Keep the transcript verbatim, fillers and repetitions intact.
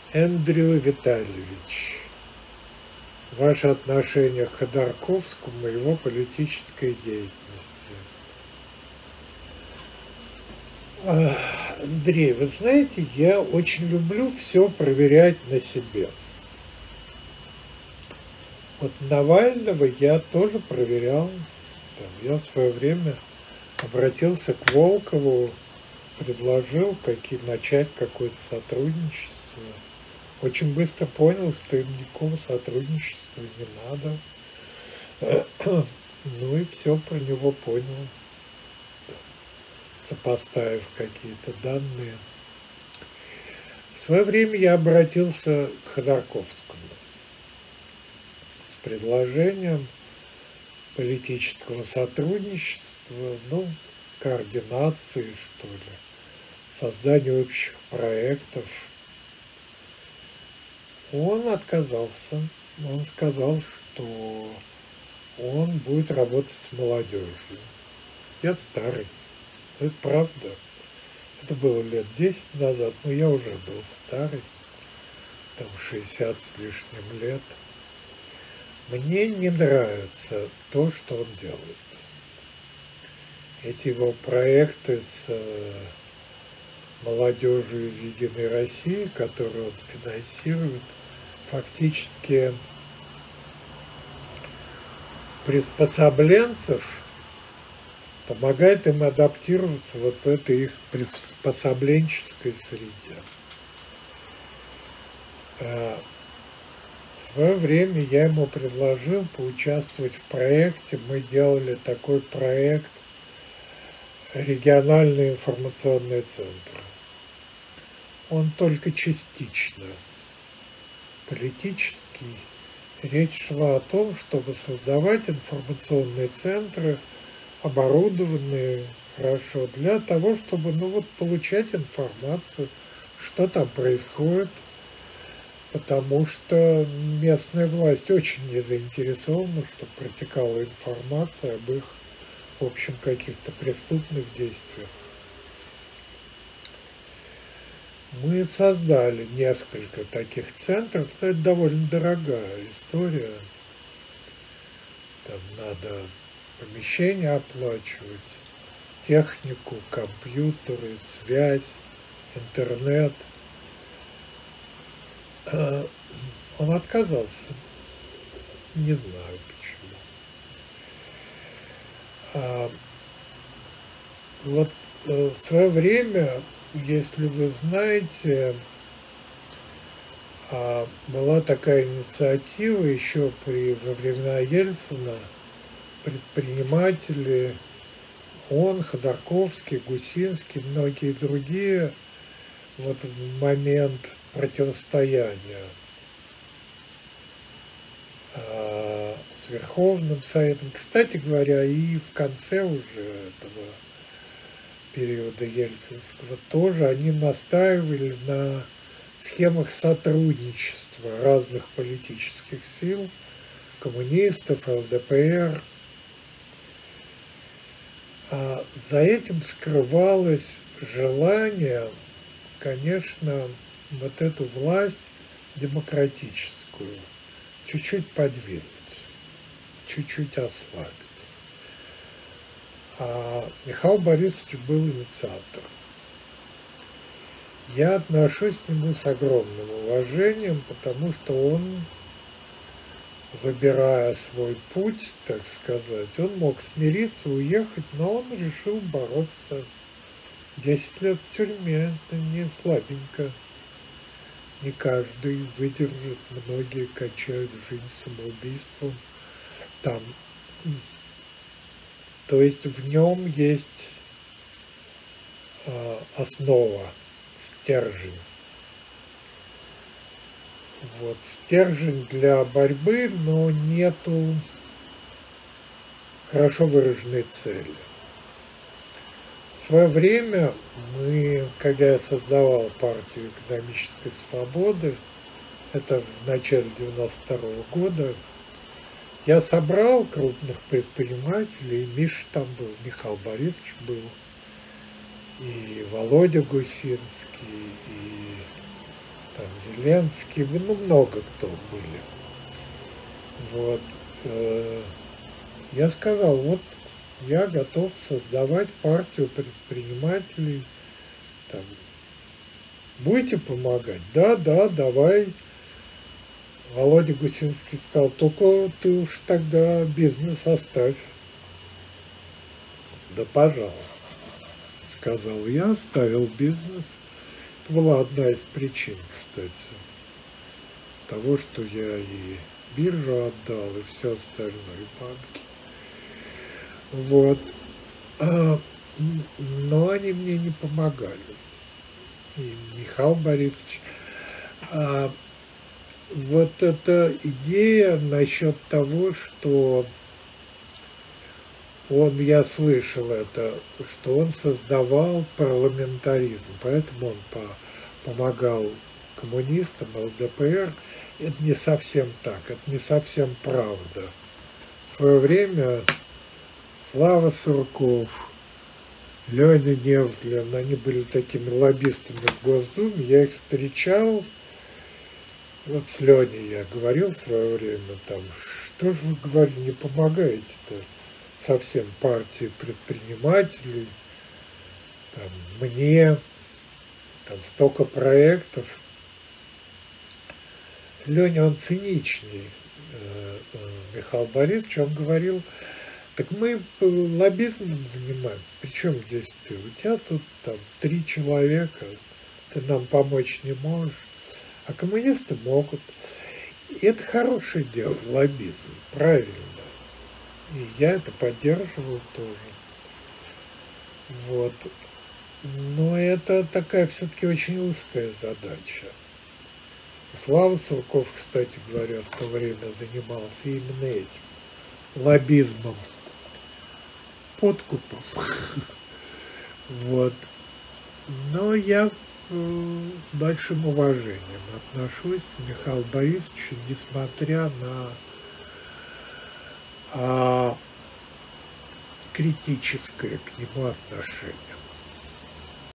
Эндрю Витальевич, ваше отношение к Ходорковскому и его политической деятельности. Андрей, вы знаете, я очень люблю все проверять на себе. Вот Навального я тоже проверял. Я в свое время обратился к Волкову, предложил какие, начать какое-то сотрудничество. Очень быстро понял, что им никакого сотрудничества не надо. Ну и все про него понял, сопоставив какие-то данные. В свое время я обратился к Ходорковскому с предложением политического сотрудничества, ну, координации, что ли, создания общих проектов. Он отказался. Он сказал, что он будет работать с молодежью. Я старый. Это правда. Это было лет десять назад, но я уже был старый. Там шестьдесят с лишним лет. Мне не нравится то, что он делает. Эти его проекты с молодежью из Единой России, которые он финансирует, фактически приспособленцев, помогает им адаптироваться вот в этой их приспособленческой среде. В свое время я ему предложил поучаствовать в проекте. Мы делали такой проект «Региональные информационные центры». Он только частично политический. Речь шла о том, чтобы создавать информационные центры, оборудованные хорошо, для того, чтобы ну вот, получать информацию, что там происходит, потому что местная власть очень не заинтересована, чтобы протекала информация об их, в общем, каких-то преступных действиях. Мы создали несколько таких центров, но это довольно дорогая история. Там надо помещения оплачивать, технику, компьютеры, связь, интернет. Он отказался. Не знаю почему. Вот в свое время, если вы знаете, была такая инициатива еще при, во времена Ельцина, предприниматели, он, Ходорковский, Гусинский, многие другие, вот в момент противостояния с Верховным Советом, кстати говоря, и в конце уже этого периода ельцинского тоже они настаивали на схемах сотрудничества разных политических сил, коммунистов, эл дэ пэ эр. А за этим скрывалось желание, конечно, вот эту власть демократическую чуть-чуть подвинуть, чуть-чуть ослабить. А Михаил Борисович был инициатором. Я отношусь к нему с огромным уважением, потому что он, выбирая свой путь, так сказать, он мог смириться, уехать, но он решил бороться. Десять лет в тюрьме – это не слабенько. Не каждый выдержит, многие качают жизнь самоубийством. Там, то есть в нем есть э, основа, стержень. Вот, стержень для борьбы, но нету хорошо выраженной цели. В свое время мы, когда я создавал партию экономической свободы, это в начале девяносто второго года, я собрал крупных предпринимателей, Миша там был, Михаил Борисович был, и Володя Гусинский, и там Зеленский, ну много кто были. Вот. Я сказал, вот я готов создавать партию предпринимателей. Там, будете помогать? Да, да, давай. Володя Гусинский сказал, только ты уж тогда бизнес оставь. Да, пожалуйста, сказал я, оставил бизнес. Это была одна из причин, кстати, того, что я и биржу отдал, и все остальное, и банки. Вот. А, но они мне не помогали. И Михаил Борисович. А, вот эта идея насчет того, что он, я слышал это, что он создавал парламентаризм, поэтому он по, помогал коммунистам, ЛДПР. Это не совсем так, это не совсем правда. В свое время Слава Сурков, Леня Невзлин, они были такими лоббистами в Госдуме, я их встречал. Вот с Леней я говорил в свое время, там, что же вы, говорю, не помогаете-то совсем партии предпринимателей, там, мне, там столько проектов. Леня, он циничней, Михаил Борисович, он говорил, так мы лоббизмом занимаемся, причем здесь ты, у тебя тут там три человека, ты нам помочь не можешь, а коммунисты могут. И это хорошее дело, лоббизм, правильно. И я это поддерживал тоже. Вот. Но это такая все-таки очень узкая задача. Слава Сурков, кстати говоря, в то время занимался именно этим. Лоббизмом. Подкупом. Вот. Но я с большим уважением отношусь к Михаилу Борисовичу, несмотря на а, критическое к нему отношение.